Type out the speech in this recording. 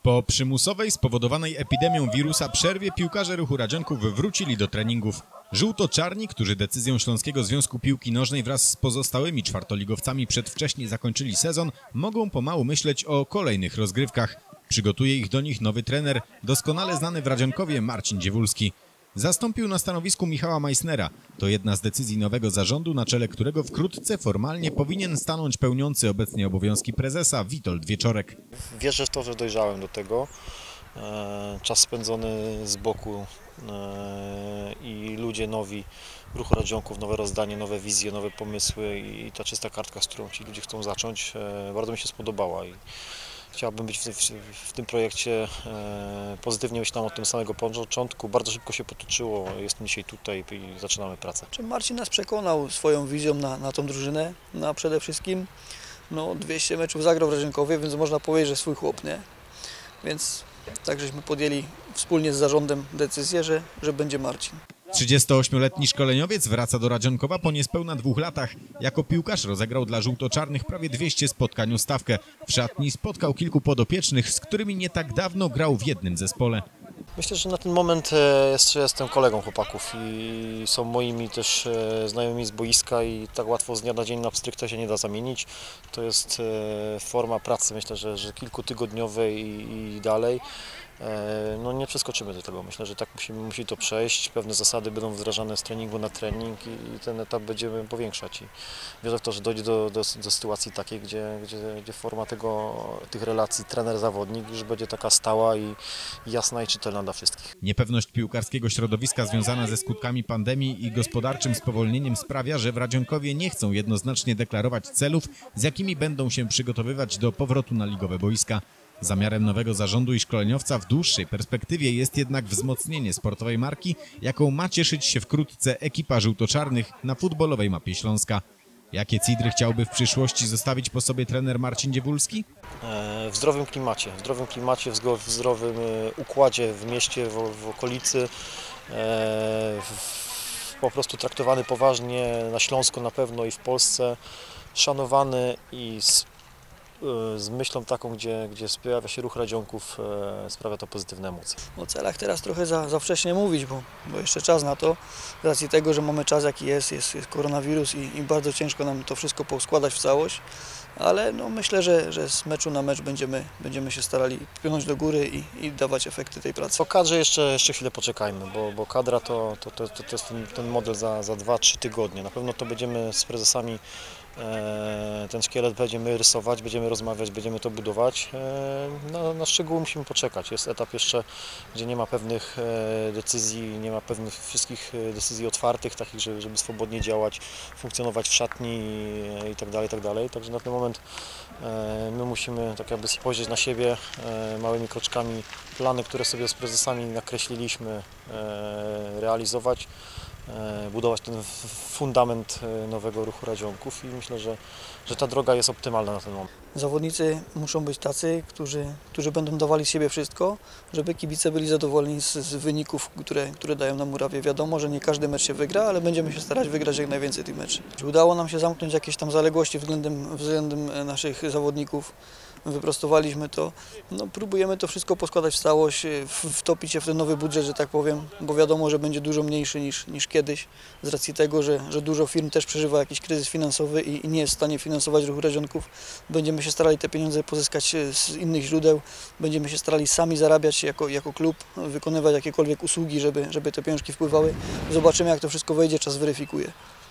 Po przymusowej, spowodowanej epidemią wirusa przerwie piłkarze Ruchu Radzionków wrócili do treningów. Żółto-czarni, którzy decyzją Śląskiego Związku Piłki Nożnej wraz z pozostałymi czwartoligowcami przedwcześnie zakończyli sezon, mogą pomału myśleć o kolejnych rozgrywkach. Przygotuje ich do nich nowy trener, doskonale znany w Radzionkowie Marcin Dziewulski. Zastąpił na stanowisku Michała Meissnera. To jedna z decyzji nowego zarządu, na czele którego wkrótce formalnie powinien stanąć pełniący obecnie obowiązki prezesa Witold Wieczorek. Wierzę w to, że dojrzałem do tego. Czas spędzony z boku i ludzie nowi w Ruchu Radzionków, nowe rozdanie, nowe wizje, nowe pomysły i ta czysta kartka, z którą ci ludzie chcą zacząć, bardzo mi się spodobała. Chciałbym być w tym projekcie, pozytywnie myślałem o tym samego początku, bardzo szybko się potoczyło, jestem dzisiaj tutaj i zaczynamy pracę. Marcin nas przekonał swoją wizją na tą drużynę, a przede wszystkim 200 meczów zagrał w Radzionkowie, więc można powiedzieć, że swój chłop, nie? Więc tak żeśmy podjęli wspólnie z zarządem decyzję, że będzie Marcin. 38-letni szkoleniowiec wraca do Radzionkowa po niespełna 2 latach. Jako piłkarz rozegrał dla żółto-czarnych prawie 200 spotkań o stawkę. W szatni spotkał kilku podopiecznych, z którymi nie tak dawno grał w jednym zespole. Myślę, że na ten moment jestem kolegą chłopaków i są moimi też znajomymi z boiska i tak łatwo z dnia na dzień na pstrykte się nie da zamienić. To jest forma pracy, myślę, że kilkutygodniowej i dalej. Nie przeskoczymy do tego. Myślę, że tak musi to przejść. Pewne zasady będą wdrażane z treningu na trening i ten etap będziemy powiększać. I wierzę w to, że dojdzie do sytuacji takiej, gdzie forma tych relacji trener-zawodnik już będzie taka stała i jasna i czytelna dla wszystkich. Niepewność piłkarskiego środowiska związana ze skutkami pandemii i gospodarczym spowolnieniem sprawia, że w Radzionkowie nie chcą jednoznacznie deklarować celów, z jakimi będą się przygotowywać do powrotu na ligowe boiska. Zamiarem nowego zarządu i szkoleniowca w dłuższej perspektywie jest jednak wzmocnienie sportowej marki, jaką ma cieszyć się wkrótce ekipa żółto-czarnych na futbolowej mapie Śląska. Jakie cidry chciałby w przyszłości zostawić po sobie trener Marcin Dziewulski? W zdrowym klimacie, w zdrowym układzie w mieście, w okolicy, po prostu traktowany poważnie na Śląsku na pewno i w Polsce, szanowany i z myślą taką, gdzie sprawia się Ruch Radzionków, sprawia to pozytywne emocje. O celach teraz trochę za wcześnie mówić, bo jeszcze czas na to. Z racji tego, że mamy czas jaki jest koronawirus i bardzo ciężko nam to wszystko poskładać w całość. Ale myślę, że z meczu na mecz będziemy się starali płynąć do góry i dawać efekty tej pracy. Po kadrze jeszcze chwilę poczekajmy, bo kadra to jest ten model za 2-3 tygodnie. Na pewno to będziemy z prezesami ten szkielet będziemy rysować, będziemy rozmawiać, będziemy to budować. Na szczegóły musimy poczekać. Jest etap jeszcze, gdzie nie ma pewnych decyzji, nie ma pewnych wszystkich decyzji otwartych, takich, żeby swobodnie działać, funkcjonować w szatni i tak dalej, i tak dalej. Także na ten moment my musimy tak jakby spojrzeć na siebie małymi kroczkami, plany, które sobie z prezesami nakreśliliśmy, realizować, budować ten fundament nowego Ruchu Radzionków i myślę, że ta droga jest optymalna na ten moment. Zawodnicy muszą być tacy, którzy będą dawali z siebie wszystko, żeby kibice byli zadowoleni z wyników, które dają nam murawie. Wiadomo, że nie każdy mecz się wygra, ale będziemy się starać wygrać jak najwięcej tych meczy. Udało nam się zamknąć jakieś tam zaległości względem naszych zawodników. Wyprostowaliśmy to, próbujemy to wszystko poskładać w całość, wtopić się w ten nowy budżet, że tak powiem, bo wiadomo, że będzie dużo mniejszy niż kiedyś, z racji tego, że dużo firm też przeżywa jakiś kryzys finansowy i nie jest w stanie finansować Ruchu Radzionków. Będziemy się starali te pieniądze pozyskać z innych źródeł, będziemy się starali sami zarabiać jako klub, wykonywać jakiekolwiek usługi, żeby te pieniążki wpływały. Zobaczymy, jak to wszystko wejdzie, czas weryfikuje.